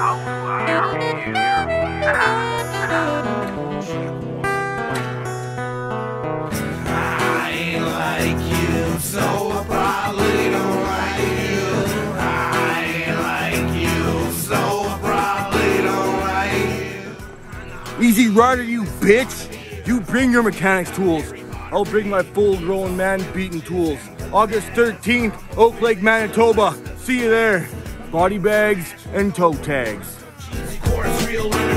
Easy Ryder, you bitch! You bring your mechanics tools. I'll bring my full-grown man beating tools. August 13th, Oak Lake, Manitoba. See you there. Body bags and toe tags.